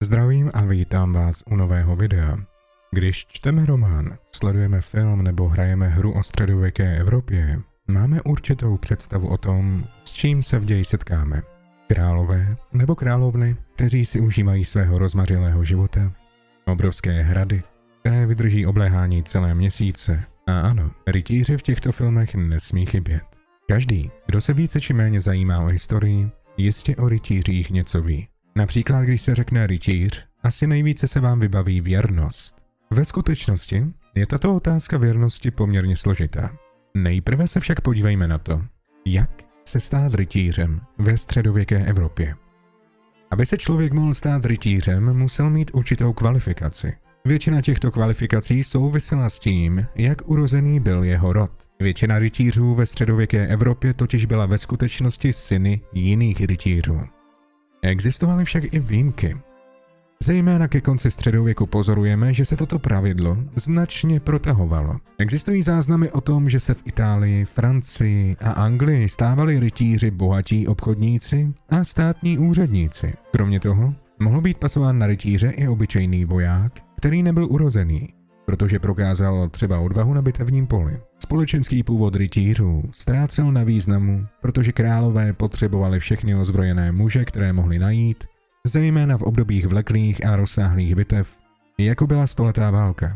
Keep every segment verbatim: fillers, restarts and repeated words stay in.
Zdravím a vítám vás u nového videa. Když čteme román, sledujeme film nebo hrajeme hru o středověké Evropě, máme určitou představu o tom, s čím se v ději setkáme. Králové nebo královny, kteří si užívají svého rozmařilého života, obrovské hrady, které vydrží obléhání celé měsíce. A ano, rytíři v těchto filmech nesmí chybět. Každý, kdo se více či méně zajímá o historii, jistě o rytířích něco ví. Například, když se řekne rytíř, asi nejvíce se vám vybaví věrnost. Ve skutečnosti je tato otázka věrnosti poměrně složitá. Nejprve se však podívejme na to, jak se stát rytířem ve středověké Evropě. Aby se člověk mohl stát rytířem, musel mít určitou kvalifikaci. Většina těchto kvalifikací souvisela s tím, jak urozený byl jeho rod. Většina rytířů ve středověké Evropě totiž byla ve skutečnosti syny jiných rytířů. Existovaly však i výjimky. Zejména ke konci středověku pozorujeme, že se toto pravidlo značně protahovalo. Existují záznamy o tom, že se v Itálii, Francii a Anglii stávali rytíři bohatí obchodníci a státní úředníci. Kromě toho mohl být pasován na rytíře i obyčejný voják, který nebyl urozený, protože prokázal třeba odvahu na bitevním poli. Společenský původ rytířů ztrácel na významu, protože králové potřebovali všechny ozbrojené muže, které mohli najít, zejména v obdobích vleklých a rozsáhlých bitev, jako byla stoletá válka.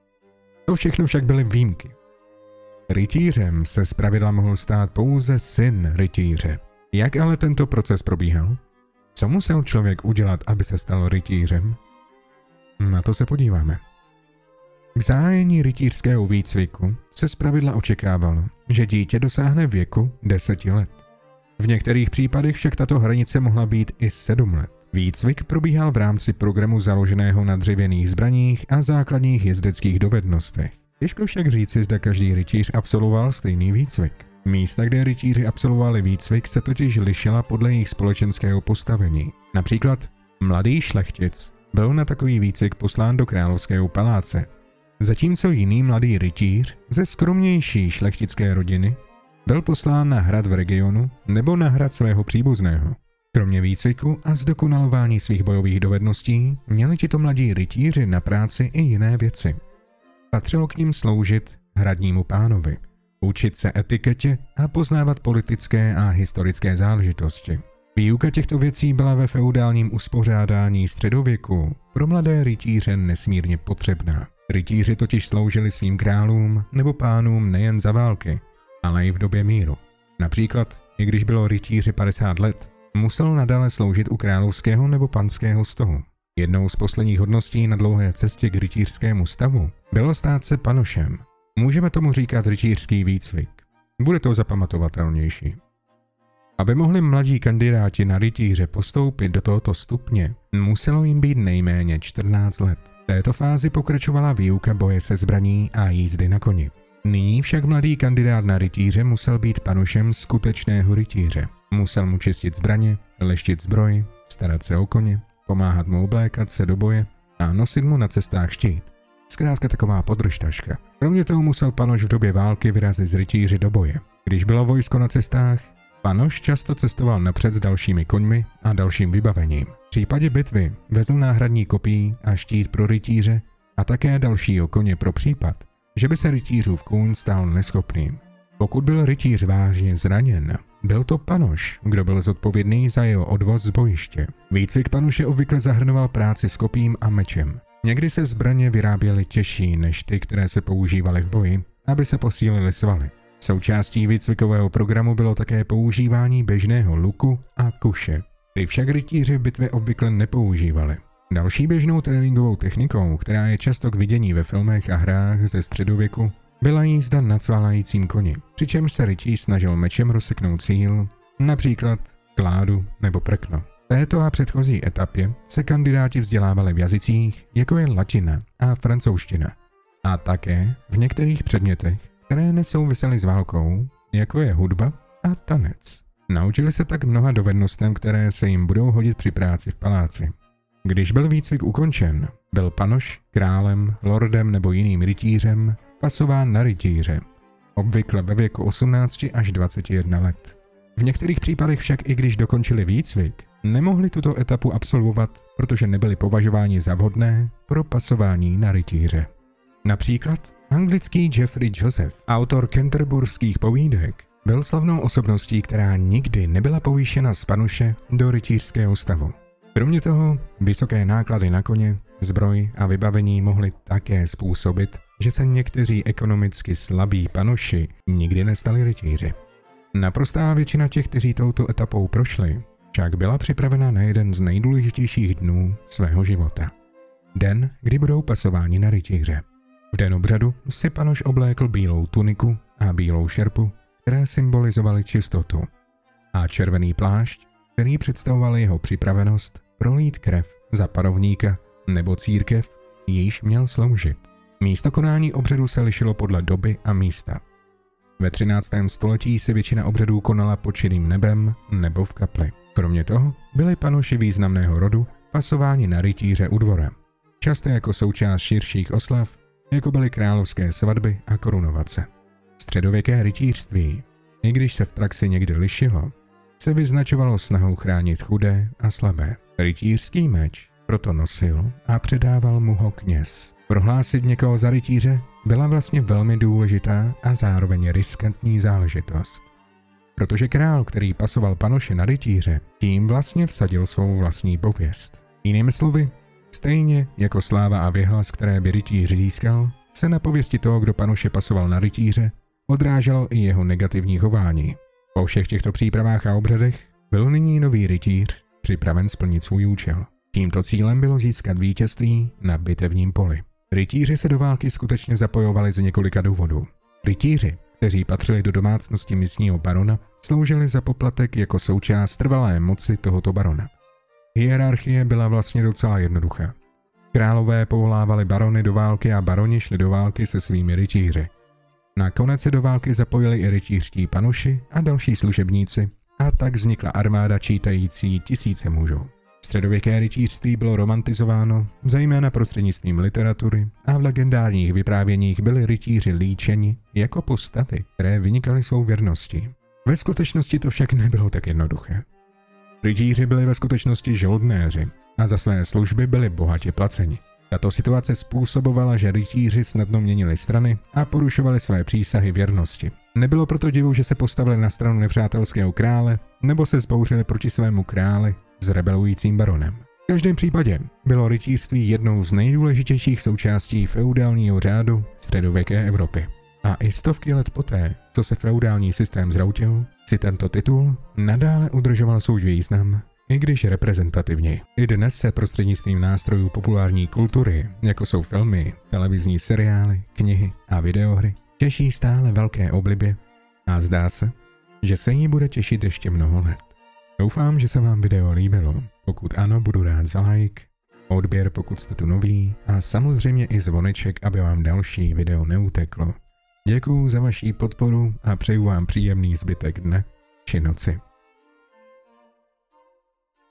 To všechno však byly výjimky. Rytířem se zpravidla mohl stát pouze syn rytíře. Jak ale tento proces probíhal? Co musel člověk udělat, aby se stal rytířem? Na to se podíváme. K zahájení rytířského výcviku se zpravidla očekávalo, že dítě dosáhne věku deseti let. V některých případech však tato hranice mohla být i sedm let. Výcvik probíhal v rámci programu založeného na dřevěných zbraních a základních jezdeckých dovednostech. Těžko však říci, zda každý rytíř absolvoval stejný výcvik. Místa, kde rytíři absolvovali výcvik, se totiž lišila podle jejich společenského postavení. Například mladý šlechtic byl na takový výcvik poslán do královského paláce, zatímco jiný mladý rytíř ze skromnější šlechtické rodiny byl poslán na hrad v regionu nebo na hrad svého příbuzného. Kromě výcviku a zdokonalování svých bojových dovedností měli tito mladí rytíři na práci i jiné věci. Patřilo k nim sloužit hradnímu pánovi, učit se etiketě a poznávat politické a historické záležitosti. Výuka těchto věcí byla ve feudálním uspořádání středověku pro mladé rytíře nesmírně potřebná. Rytíři totiž sloužili svým králům nebo pánům nejen za války, ale i v době míru. Například, i když bylo rytíři padesát let, musel nadále sloužit u královského nebo panského stolu. Jednou z posledních hodností na dlouhé cestě k rytířskému stavu bylo stát se panošem. Můžeme tomu říkat rytířský výcvik. Bude to zapamatovatelnější. Aby mohli mladí kandidáti na rytíře postoupit do tohoto stupně, muselo jim být nejméně čtrnáct let. V této fázi pokračovala výuka boje se zbraní a jízdy na koni. Nyní však mladý kandidát na rytíře musel být panošem skutečného rytíře. Musel mu čistit zbraně, leštit zbroj, starat se o koně, pomáhat mu oblékat se do boje a nosit mu na cestách štít. Zkrátka taková podržtaška. Kromě toho musel panoš v době války vyrazit z rytíři do boje. Když bylo vojsko na cestách, panoš často cestoval napřed s dalšími koňmi a dalším vybavením. V případě bitvy vezl náhradní kopí a štít pro rytíře a také dalšího koně pro případ, že by se rytířův kůň stal neschopným. Pokud byl rytíř vážně zraněn, byl to panoš, kdo byl zodpovědný za jeho odvoz z bojiště. Výcvik panoše obvykle zahrnoval práci s kopím a mečem. Někdy se zbraně vyráběly těžší než ty, které se používaly v boji, aby se posílily svaly. Součástí výcvikového programu bylo také používání běžného luku a kuše. Ty však rytíři v bitvě obvykle nepoužívali. Další běžnou tréninkovou technikou, která je často k vidění ve filmech a hrách ze středověku, byla jízda na cválajícím koni, přičemž se rytíř snažil mečem rozseknout cíl, například kládu nebo prkno. V této a předchozí etapě se kandidáti vzdělávali v jazycích, jako je latina a francouzština, a také v některých předmětech, které nesouvisely s válkou, jako je hudba a tanec. Naučili se tak mnoha dovednostem, které se jim budou hodit při práci v paláci. Když byl výcvik ukončen, byl panoš králem, lordem nebo jiným rytířem pasován na rytíře, obvykle ve věku osmnácti až dvaceti jedné let. V některých případech však i když dokončili výcvik, nemohli tuto etapu absolvovat, protože nebyli považováni za vhodné pro pasování na rytíře. Například anglický Geoffrey Joseph, autor canterburských povídek, byl slavnou osobností, která nikdy nebyla povýšena z panuše do rytířského stavu. Kromě toho, vysoké náklady na koně, zbroj a vybavení mohly také způsobit, že se někteří ekonomicky slabí panuši nikdy nestali rytíři. Naprostá většina těch, kteří touto etapou prošli, však byla připravena na jeden z nejdůležitějších dnů svého života. Den, kdy budou pasováni na rytíře. V den obřadu si panuš oblékl bílou tuniku a bílou šerpu, které symbolizovaly čistotu, a červený plášť, který představoval jeho připravenost prolít krev za panovníka nebo církev, již měl sloužit. Místo konání obřadu se lišilo podle doby a místa. Ve třináctém století se většina obřadů konala pod širým nebem nebo v kapli. Kromě toho byli panuši významného rodu pasováni na rytíře u dvora, často jako součást širších oslav, jako byly královské svatby a korunovace. Středověké rytířství, i když se v praxi někdy lišilo, se vyznačovalo snahou chránit chudé a slabé. Rytířský meč proto nosil a předával mu ho kněz. Prohlásit někoho za rytíře byla vlastně velmi důležitá a zároveň riskantní záležitost. Protože král, který pasoval panuše na rytíře, tím vlastně vsadil svou vlastní pověst. Jinými slovy, stejně jako sláva a věhlas, které by rytíř získal, se na pověsti toho, kdo panuše pasoval na rytíře, odráželo i jeho negativní chování. Po všech těchto přípravách a obřadech byl nyní nový rytíř připraven splnit svůj účel. Tímto cílem bylo získat vítězství na bitevním poli. Rytíři se do války skutečně zapojovali z několika důvodů. Rytíři, kteří patřili do domácnosti místního barona, sloužili za poplatek jako součást trvalé moci tohoto barona. Hierarchie byla vlastně docela jednoduchá. Králové povolávali barony do války a baroni šli do války se svými rytíři. Nakonec se do války zapojili i rytířští panuši a další služebníci a tak vznikla armáda čítající tisíce mužů. Středověké rytířství bylo romantizováno, zejména prostřednictvím literatury, a v legendárních vyprávěních byli rytíři líčeni jako postavy, které vynikaly svou věrností. Ve skutečnosti to však nebylo tak jednoduché. Rytíři byli ve skutečnosti žoldnéři a za své služby byli bohatě placeni. Tato situace způsobovala, že rytíři snadno měnili strany a porušovali své přísahy věrnosti. Nebylo proto divu, že se postavili na stranu nepřátelského krále nebo se zbouřili proti svému králi s rebelujícím baronem. V každém případě bylo rytířství jednou z nejdůležitějších součástí feudálního řádu středověké Evropy. A i stovky let poté, co se feudální systém zroutil, si tento titul nadále udržoval svůj význam, i když reprezentativně. I dnes se prostřednictvím nástrojů populární kultury, jako jsou filmy, televizní seriály, knihy a videohry, těší stále velké oblibě a zdá se, že se jí bude těšit ještě mnoho let. Doufám, že se vám video líbilo. Pokud ano, budu rád za like, odběr, pokud jste tu noví, a samozřejmě i zvoneček, aby vám další video neuteklo. Děkuju za vaši podporu a přeju vám příjemný zbytek dne či noci.